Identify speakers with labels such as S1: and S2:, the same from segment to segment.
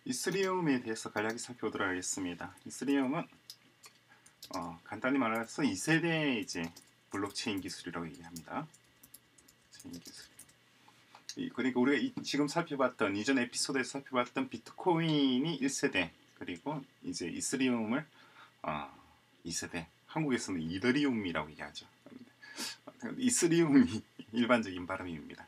S1: 이스리움에 대해서 간략히 살펴보도록 하겠습니다. 이스리움은 간단히 말해서 2세대 이제 블록체인 기술이라고 얘기합니다. 그리고 우리가 지금 살펴봤던 이전 에피소드에서 살펴봤던 비트코인이 1세대, 그리고 이제 이스리움을 2세대, 한국에서는 이더리움이라고 얘기하죠. 이스리움이 일반적인 발음입니다.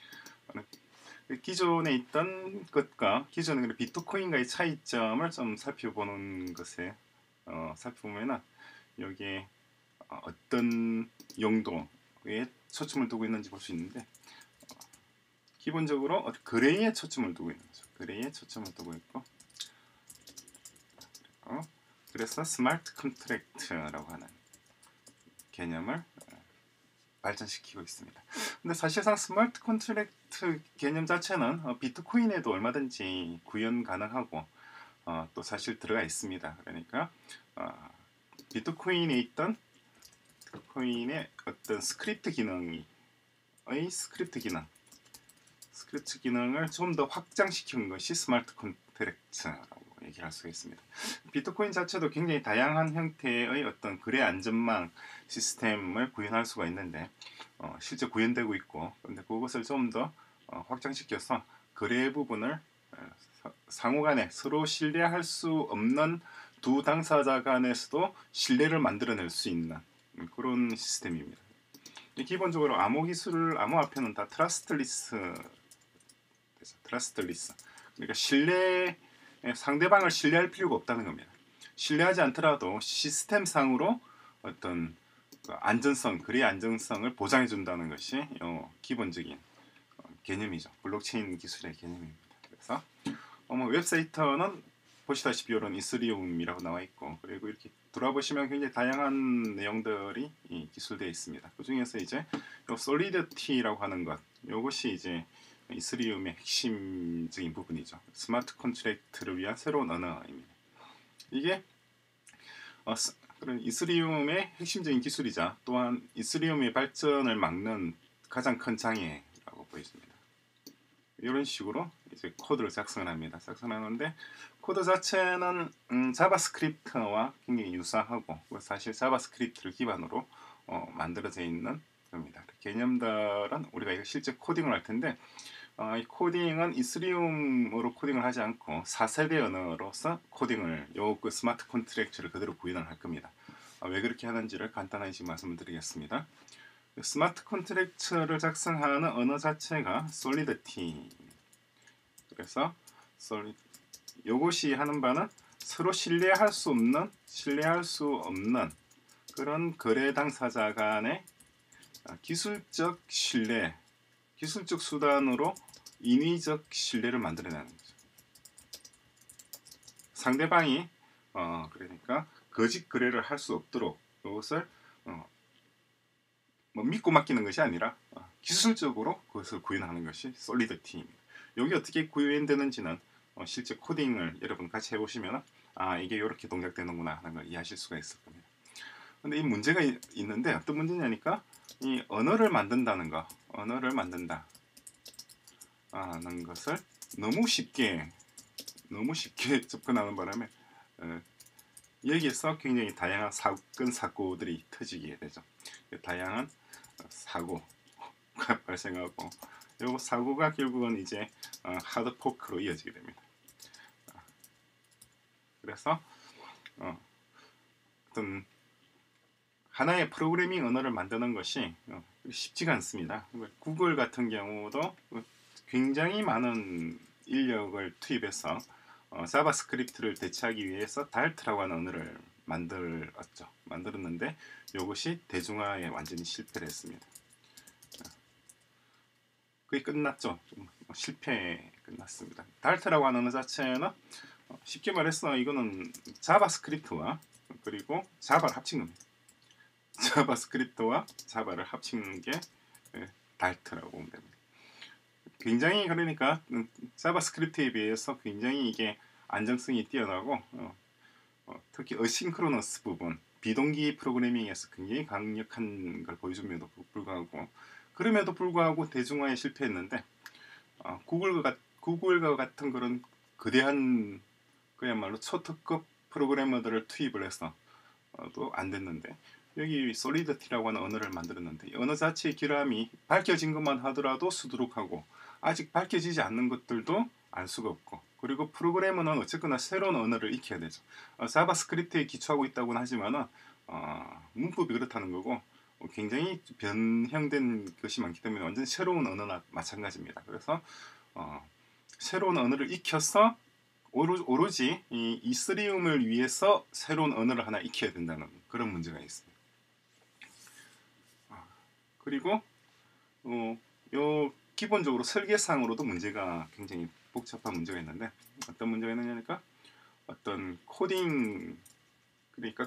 S1: 기존에 있던 것과 기존의 비트코인과의 차이점을 좀 살펴보는 것에 살펴보면은 여기에 어떤 용도에 초점을 두고 있는지 볼 수 있는데, 기본적으로 거래에 초점을 두고 있는 거죠. 거래에 초점을 두고 있고, 그래서 스마트 컨트랙트라고 하는 개념을 발전시키고 있습니다. 근데 사실상 스마트 컨트랙트 개념 자체는 비트코인에도 얼마든지 구현 가능하고 또 사실 들어가 있습니다. 그러니까 비트코인에 있던 비트코인의 어떤 스크립트 기능을 좀 더 확장시킨 것이 스마트 컨트랙트라고 얘기할 수가 있습니다. 비트코인 자체도 굉장히 다양한 형태의 어떤 거래 안전망 시스템을 구현할 수가 있는데 실제 구현되고 있고, 그런데 그것을 좀 더 확장시켜서 거래 부분을 상호간에 서로 신뢰할 수 없는 두 당사자 간에서도 신뢰를 만들어낼 수 있는 그런 시스템입니다. 기본적으로 암호 앞에는 다 트러스트리스, 그러니까 상대방을 신뢰할 필요가 없다는 겁니다. 신뢰하지 않더라도 시스템상으로 어떤 거래 안전성을 보장해 준다는 것이 기본적인 개념이죠. 블록체인 기술의 개념입니다. 그래서 웹사이트는 보시다시피 이런 이스리움이라고 나와 있고, 그리고 이렇게 돌아보시면 굉장히 다양한 내용들이 기술되어 있습니다. 그 중에서 이제 솔리디티라고 하는 것, 이것이 이제 이스리움의 핵심적인 부분이죠. 스마트 컨트랙트를 위한 새로운 언어입니다. 이게 그런 이스리움의 핵심적인 기술이자 또한 이스리움의 발전을 막는 가장 큰 장애라고 보여집니다. 이런 식으로 이제 코드를 작성합니다. 작성하는데 코드 자체는 자바스크립트와 굉장히 유사하고, 사실 자바스크립트를 기반으로 만들어져 있는 겁니다. 개념들은 우리가 실제 코딩을 할 텐데, 이 코딩은 이스리움으로 코딩을 하지 않고 4세대 언어로서 코딩을 그 스마트 컨트랙트를 그대로 구현을 할 겁니다. 왜 그렇게 하는지를 간단하게 지금 말씀드리겠습니다. 스마트 컨트랙트를 작성하는 언어 자체가 솔리디티. 그래서 이것이 하는 바는 서로 신뢰할 수 없는 그런 거래 당사자 간의 기술적 수단으로 인위적 신뢰를 만들어내는 거죠. 상대방이 그러니까 거짓 거래를 할 수 없도록 이것을 믿고 맡기는 것이 아니라 기술적으로 그것을 구현하는 것이 솔리디티입니다. 여기 어떻게 구현되는지는 실제 코딩을 여러분 같이 해보시면 이게 이렇게 동작되는구나 하는 걸 이해하실 수가 있을 겁니다. 근데 이 문제가 있는데, 어떤 문제냐니까 이 언어를 만든다는 것을 너무 쉽게 접근하는 바람에 여기에서 굉장히 다양한 사고들이 터지게 되죠. 다양한 사고가 발생하고, 이 사고가 결국은 이제 하드 포크로 이어지게 됩니다. 그래서 어떤 하나의 프로그래밍 언어를 만드는 것이 쉽지가 않습니다. 구글 같은 경우도 굉장히 많은 인력을 투입해서 자바스크립트를 대체하기 위해서 달트라고 하는 언어를 만들었는데 이것이 대중화에 완전히 실패를 했습니다. 그게 끝났죠. 실패에 끝났습니다. 달트라고 하는 언어 자체는 쉽게 말해서 이거는 자바스크립트와 그리고 자바를 합친 겁니다. 자바스크립트와 자바를 합친 게 달트라고 보면 됩니다. 굉장히, 그러니까 자바스크립트에 비해서 굉장히 이게 안정성이 뛰어나고 특히 어싱크로너스 부분, 비동기 프로그래밍에서 굉장히 강력한 걸 보여줌에도 불구하고 대중화에 실패했는데 구글과 같은 그런 거대한 그야말로 초특급 프로그래머들을 투입을 해서 또 안 됐는데, 여기 솔리디티라고 하는 언어를 만들었는데, 이 언어 자체의 기람이 밝혀진 것만 하더라도 수두룩하고 아직 밝혀지지 않는 것들도 알 수가 없고, 그리고 프로그래머는 어쨌거나 새로운 언어를 익혀야 되죠. 자바스크립트에 기초하고 있다고는 하지만은 문법이 그렇다는 거고, 굉장히 변형된 것이 많기 때문에 완전 새로운 언어나 마찬가지입니다. 그래서 새로운 언어를 익혀서 오로지 이 이스리움을 위해서 새로운 언어를 하나 익혀야 된다는 그런 문제가 있습니다. 그리고 요 기본적으로 설계상으로도 문제가 굉장히 복잡한 문제가 있는데, 어떤 문제가 있느냐니까, 어떤 코딩, 그러니까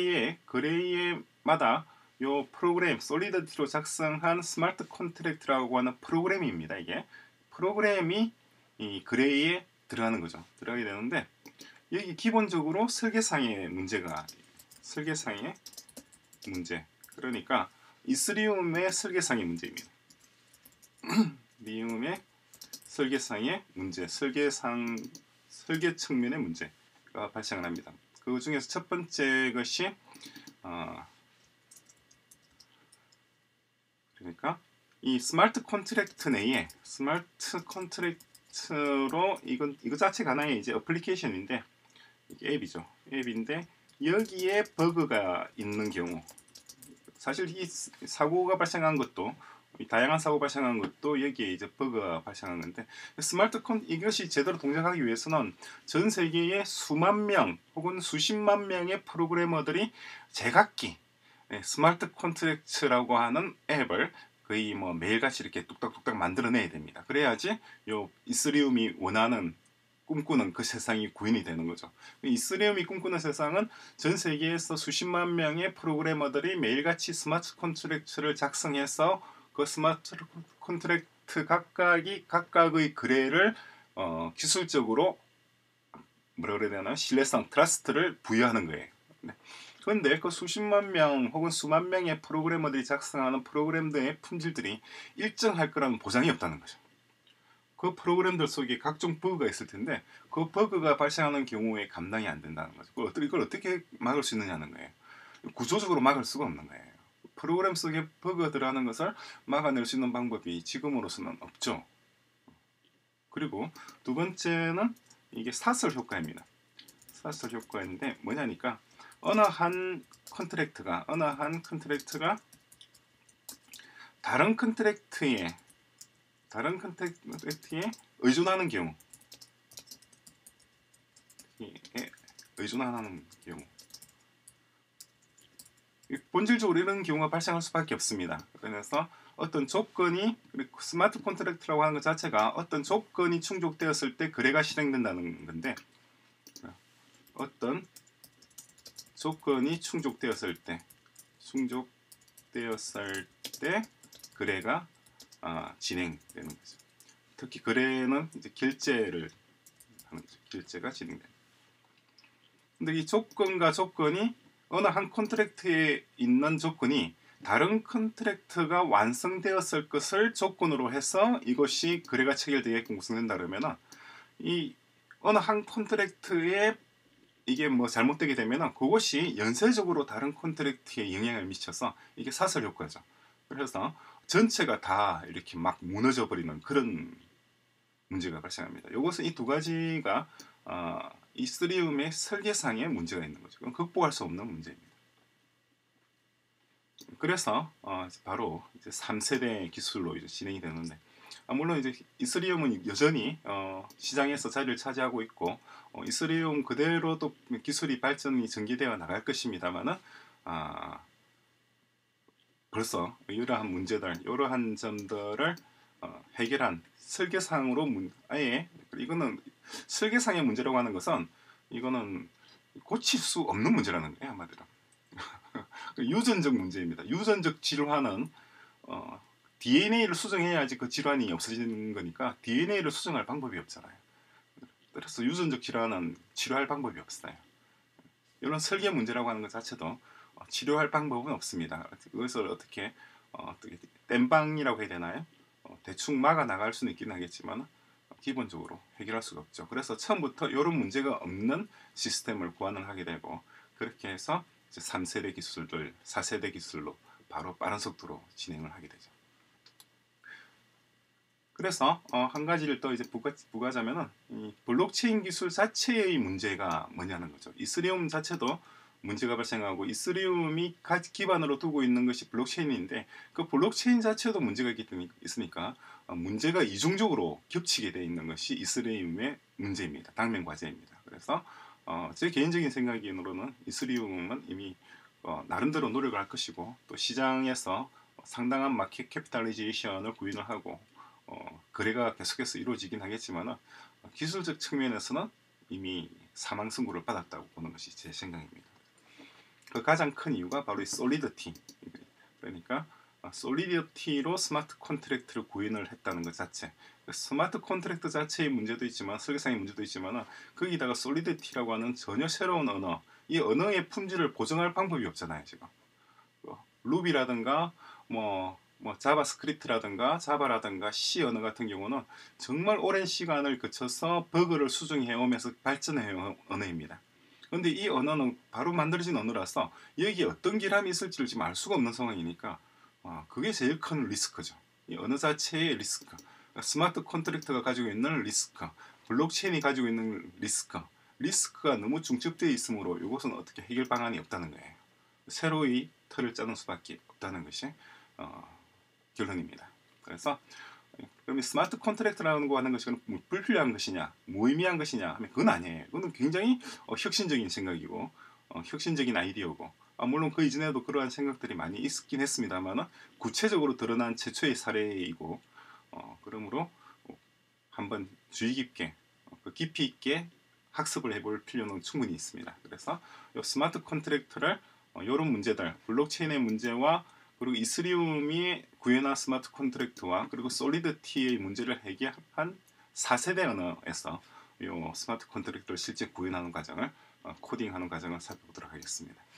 S1: 그레이마다 요 프로그램 솔리디티로 작성한 스마트 컨트랙트라고 하는 프로그램입니다. 이게 프로그램이 이 그레이에 들어가는 거죠. 들어가게 되는데, 여기 기본적으로 설계상의 문제, 그러니까 이스리움의 설계상의 문제입니다. 리움의 설계상의 문제, 설계 측면의 문제가 발생합니다. 그 중에서 첫 번째 것이 그러니까 이 스마트 컨트랙트 내에, 스마트 컨트랙트로 이거 자체가 하나의 이제 어플리케이션인데, 이게 앱이죠. 앱인데 여기에 버그가 있는 경우, 사실 이 사고가 발생한 것도, 다양한 사고 발생한 것도 여기에 이제 버그가 발생한 건데, 이것이 제대로 동작하기 위해서는 전 세계에 수만 명 혹은 수십만 명의 프로그래머들이 제각기 스마트 컨트랙트라고 하는 앱을 거의 뭐 매일같이 이렇게 뚝딱뚝딱 만들어내야 됩니다. 그래야지 요 이스리움이 원하는, 꿈꾸는 그 세상이 구현이 되는 거죠. 이스리움이 꿈꾸는 세상은 전 세계에서 수십만 명의 프로그래머들이 매일같이 스마트 컨트랙트를 작성해서 그 스마트 컨트랙트 각각의 거래를 기술적으로 뭐라 그래야 되나, 신뢰성, 트러스트를 부여하는 거예요. 그런데 그 수십만 명 혹은 수만 명의 프로그래머들이 작성하는 프로그램들의 품질들이 일정할 거라는 보장이 없다는 거죠. 그 프로그램들 속에 각종 버그가 있을 텐데, 그 버그가 발생하는 경우에 감당이 안 된다는 거죠. 이걸 어떻게 막을 수 있느냐는 거예요. 구조적으로 막을 수가 없는 거예요. 프로그램 속에 버그가 들어가는 것을 막아낼 수 있는 방법이 지금으로서는 없죠. 그리고 두 번째는 이게 사설 효과입니다. 사설 효과인데 뭐냐니까, 어느 한 컨트랙트가 다른 컨트랙트에 의존하는 경우, 본질적으로 이런 경우가 발생할 수밖에 없습니다. 그래서 어떤 조건이, 스마트 컨트랙트라고 하는 것 자체가 어떤 조건이 충족되었을 때 거래가 실행된다는 건데, 어떤 조건이 충족되었을 때 거래가 진행되는 거죠. 특히 거래는 이제 결제를 하는 거죠. 결제가 진행됩니다. 근데 이 조건과 조건이, 어느 한 컨트랙트에 있는 조건이 다른 컨트랙트가 완성되었을 것을 조건으로 해서 이것이 거래가 체결되게끔 구성된다 그러면은, 이 어느 한 컨트랙트에 이게 뭐 잘못되게 되면은 그것이 연쇄적으로 다른 컨트랙트에 영향을 미쳐서 이게 사설 효과죠. 그래서 전체가 다 이렇게 막 무너져 버리는 그런 문제가 발생합니다. 이것은 이 두 가지가 이스리움의 설계상에 문제가 있는 거죠. 그건 극복할 수 없는 문제입니다. 그래서 바로 이제 3세대 기술로 이제 진행이 되는데, 물론 이제 이스리움은 여전히 시장에서 자리를 차지하고 있고, 이스리움 그대로도 기술이 발전이 전개되어 나갈 것입니다만은, 벌써 이러한 문제들, 이러한 점들을 해결한 설계상으로 아예, 이거는 설계상의 문제라고 하는 것은 이거는 고칠 수 없는 문제라는 거예요, 한마디로. 유전적 문제입니다. 유전적 질환은 DNA를 수정해야지 그 질환이 없어지는 거니까 DNA를 수정할 방법이 없잖아요. 그래서 유전적 질환은 치료할 방법이 없어요. 이런 설계 문제라고 하는 것 자체도 치료할 방법은 없습니다. 그것을 어떻게 땜방이라고 해야 되나요? 대충 막아 나갈 수는 있긴 하겠지만 기본적으로 해결할 수가 없죠. 그래서 처음부터 이런 문제가 없는 시스템을 고안을 하게 되고 그렇게 해서 이제 3세대 기술들, 4세대 기술로 바로 빠른 속도로 진행을 하게 되죠. 그래서 한 가지를 또 이제 부가자면은 이 블록체인 기술 자체의 문제가 뭐냐는 거죠. 이스리움 자체도 문제가 발생하고 이스리움이 기반으로 두고 있는 것이 블록체인인데 그 블록체인 자체도 문제가 있으니까 문제가 이중적으로 겹치게 되어 있는 것이 이스리움의 문제입니다. 당면 과제입니다. 그래서 제 개인적인 생각으로는 이스리움은 이미 나름대로 노력을 할 것이고 또 시장에서 상당한 마켓 캐피탈리제이션을 구인을 하고 거래가 계속해서 이루어지긴 하겠지만 기술적 측면에서는 이미 사망 선고를 받았다고 보는 것이 제 생각입니다. 그 가장 큰 이유가 바로 이 솔리디티, 그러니까 솔리디티로 스마트 컨트랙트를 구현을 했다는 것 자체. 스마트 컨트랙트 자체의 문제도 있지만 설계상의 문제도 있지만 거기다가 솔리디티라고 하는 전혀 새로운 언어, 이 언어의 품질을 보정할 방법이 없잖아요. 지금 루비라든가 뭐 자바스크립트라든가 자바라든가 C 언어 같은 경우는 정말 오랜 시간을 거쳐서 버그를 수정해 오면서 발전해 온 언어입니다. 그런데 이 언어는 바로 만들어진 언어라서 여기에 어떤 결함이 있을지를 지금 알 수가 없는 상황이니까 그게 제일 큰 리스크죠. 이 언어 자체의 리스크, 스마트 컨트랙트가 가지고 있는 리스크, 블록체인이 가지고 있는 리스크가 너무 중첩되어 있으므로 이것은 어떻게 해결 방안이 없다는 거예요. 새로이 틀을 짜는 수밖에 없다는 것이 결론입니다. 그래서 그럼 스마트 컨트랙트라는 거 하는 것이 불필요한 것이냐, 무의미한 것이냐 하면 그건 아니에요. 그건 굉장히 혁신적인 생각이고 혁신적인 아이디어고 물론 그 이전에도 그러한 생각들이 많이 있긴 했습니다만 구체적으로 드러난 최초의 사례이고 그러므로 한번 주의 깊게 깊이 있게 학습을 해볼 필요는 충분히 있습니다. 그래서 이 스마트 컨트랙트를 이런 문제들, 블록체인의 문제와 그리고 이스리움이 구현한 스마트 컨트랙트와 그리고 솔리디티의 문제를 해결한 4세대 언어에서 이 스마트 컨트랙트를 실제 구현하는 과정을 코딩하는 과정을 살펴보도록 하겠습니다.